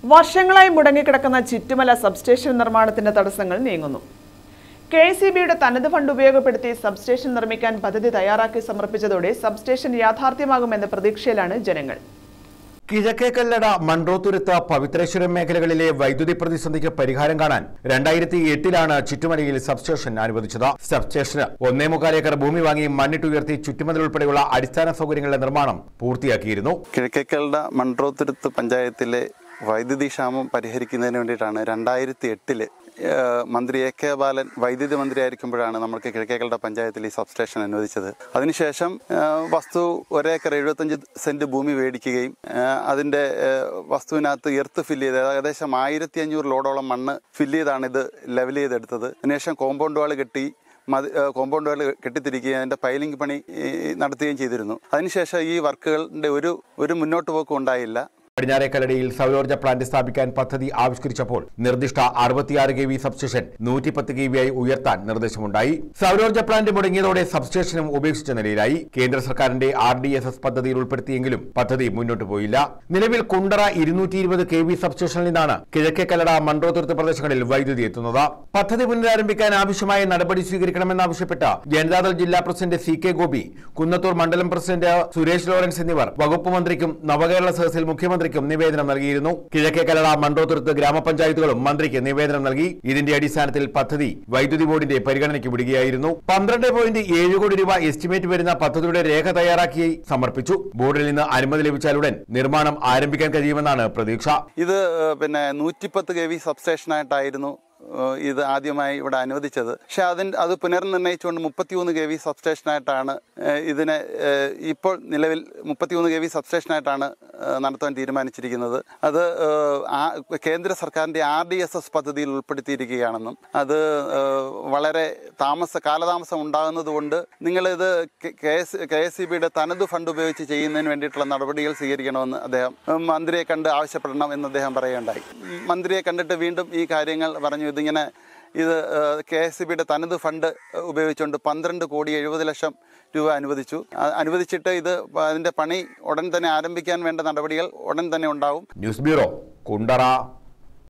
വർഷങ്ങളായി മുടങ്ങിക്കിടക്കുന്ന ചിറ്റുമല സബ്സ്റ്റേഷൻ നിർമ്മാണത്തിന്റെ തടസ്സങ്ങൾ നീങ്ങുന്നു. കെഎസ്ഇബിയുടെ തനത് ഫണ്ട് ഉപയോഗപ്പെടുത്തി സബ്സ്റ്റേഷൻ നിർമ്മിക്കാൻ പദ്ധതി തയ്യാറാക്കി സമർപ്പിച്ചതോടെ സബ്സ്റ്റേഷൻ യാഥാർത്ഥ്യമാകുമെന്ന പ്രതീക്ഷയിലാണ് ജനങ്ങൾ. കിഴക്കേക്കല്ലട, മൺട്രോത്തുരുത്ത്, പവിത്രേശ്വരം മേഖലകളിലെ വൈദ്യുതി പ്രതിസന്ധിക്ക് പരിഹാരം കാണാൻ 2008 ചുറ്റുമലയിൽ സബ്സ്റ്റേഷൻ അനുവദിച്ചത്. സ്റ്റേഷന് 1.25 ഏക്കർ ഭൂമി വാങ്ങി മണ്ണിട്ടുയർത്തി ചുറ്റുമതിൽ ഉൾപ്പെടെയുള്ള അടിസ്ഥാന സൗകര്യങ്ങളുടെ നിർമ്മാണം പൂർത്തിയാക്കിയിരുന്നു. കിഴക്കേക്കല്ലട മൺട്രോത്തുരുത്ത് പഞ്ചായത്തിലെ വൈദ്യുതി ക്ഷാമം പരിഹരിക്കുന്നതിന് വേണ്ടിയിട്ടാണ് 2008 മന്ത്രി എ കെ ബാലൻ വൈദ്യുതി മന്ത്രിയായിരിക്കുമ്പോഴാണ് നമുക്ക് കിഴക്കേക്കല്ലട പഞ്ചായത്തിൽ ഈ സബ്സ്റ്റേഷൻ അനുവദിച്ചത്. അതിനുശേഷം വസ്തു 1 ഏക്കർ 75 സെന്റ് ഭൂമി മേടിക്കുകയും അതിൻ്റെ വസ്തുവിനകത്ത് എർത്ത് ഫില്ല് ചെയ്ത് ഏകദേശം 1500 ലോഡോളം മണ്ണ് ഫില്ല് ചെയ്താണ് ഇത് ലെവൽ ചെയ്തെടുത്തത്. അതിനുശേഷം കോമ്പൗണ്ട് വാൾ കെട്ടിത്തിരിക്കുകയും അതിൻ്റെ പൈലിംഗ് പണി നടത്തുകയും ചെയ്തിരുന്നു. അതിനുശേഷം ഈ വർക്കുകളുടെ ഒരു മുന്നോട്ട് പോക്കും ഉണ്ടായില്ല. പടിഞ്ഞാറേക്കല്ലടയിൽ സൗരോർജ്ജ പ്ലാന്റ് സ്ഥാപിക്കാൻ പദ്ധതി ആവിഷ്കരിച്ചപ്പോൾ നിർദ്ദിഷ്ട 66 kV സബ്സ്റ്റേഷൻ 110 kV ആയി ഉയർത്താൻ നിർദ്ദേശമുണ്ടായി. സൗരോർജ്ജ പ്ലാന്റ് മുടങ്ങിയതോടെ സബ്സ്റ്റേഷനും ഉപേക്ഷിച്ച നിലയിലായി. കേന്ദ്ര സർക്കാരിന്റെ RDSS പദ്ധതിയിൽ ഉൾപ്പെടുത്തിയെങ്കിലും പദ്ധതി മുന്നോട്ട് പോയില്ല. നിലവിൽ കുണ്ടറ 220 kV സബ്സ്റ്റേഷനിൽ നിന്നാണ് കിഴക്കേക്കല്ലട, മൺട്രോത്തുരുത്ത് പ്രദേശങ്ങളിൽ വൈദ്യുതി എത്തുന്നത്. പദ്ധതി പുനരാരംഭിക്കാൻ ആവശ്യമായ നടപടി സ്വീകരിക്കണമെന്നാവശ്യപ്പെട്ട് ജനതാദൾ ജില്ലാ പ്രസിഡന്റ് CK ഗോപി, കുന്നത്തൂർ മണ്ഡലം പ്രസിഡന്റ് സുരേഷ് ലോറൻസ് എന്നിവർ വകുപ്പ് മന്ത്രിക്കും നവകേരള സദസ്സിൽ മുഖ്യമന്ത്രി നിവേദനം നൽകിയിരുന്നു. കിഴക്കേക്കല്ലട, മൺട്രോത്തുരുത്ത് ഗ്രാമപഞ്ചായത്തുകളും മന്ത്രിക്ക് നിവേദനം നൽകി. ഇതിന്റെ അടിസ്ഥാനത്തിൽ പദ്ധതി വൈദ്യുതി ബോർഡിന്റെ പരിഗണനയ്ക്ക് വിടുകയായിരുന്നു. 12.7 കോടി രൂപ എസ്റ്റിമേറ്റ് വരുന്ന പദ്ധതിയുടെ രേഖ തയ്യാറാക്കി സമർപ്പിച്ചു. ബോർഡിൽ നിന്ന് അനുമതി ലഭിച്ചാലുടൻ നിർമ്മാണം ആരംഭിക്കാൻ കഴിയുമെന്നാണ് പ്രതീക്ഷ. ഇത് 110 kV സബ്സ്റ്റേഷനായിട്ടായിരുന്നു ഇത് ആദ്യമായി ഇവിടെ അനുവദിച്ചത്. പക്ഷെ അത് പുനർനിർണയിച്ചുകൊണ്ട് 33 kV സബ്സ്റ്റേഷനായിട്ടാണ് ഇതിനെ ഇപ്പോൾ നിലവിൽ 33 kV സബ്സ്റ്റേഷനായിട്ടാണ് നടത്താൻ തീരുമാനിച്ചിരിക്കുന്നത്. അത് കേന്ദ്ര സർക്കാരിൻ്റെ RDSS പദ്ധതിയിൽ ഉൾപ്പെടുത്തിയിരിക്കുകയാണെന്നും അത് വളരെ കാലതാമസം ഉണ്ടാകുന്നതുകൊണ്ട് നിങ്ങളിത് KSEBയുടെ തനത് ഫണ്ട് ഉപയോഗിച്ച് ചെയ്യുന്നതിന് വേണ്ടിയിട്ടുള്ള നടപടികൾ സ്വീകരിക്കണമെന്ന് അദ്ദേഹം മന്ത്രിയെ കണ്ട് ആവശ്യപ്പെടണം എന്ന് അദ്ദേഹം പറയുകയുണ്ടായി. മന്ത്രിയെ കണ്ടിട്ട് വീണ്ടും ഈ കാര്യങ്ങൾ പറഞ്ഞു. ഇത് KSEBയുടെ തനത് ഫണ്ട് ഉപയോഗിച്ചുകൊണ്ട് 12,70,00,000 രൂപ അനുവദിച്ചിട്ട് അതിന്റെ പണി ഉടൻ തന്നെ ആരംഭിക്കാൻ വേണ്ട നടപടികൾ ഉടൻ തന്നെ ഉണ്ടാവും. News bureau, Kundara.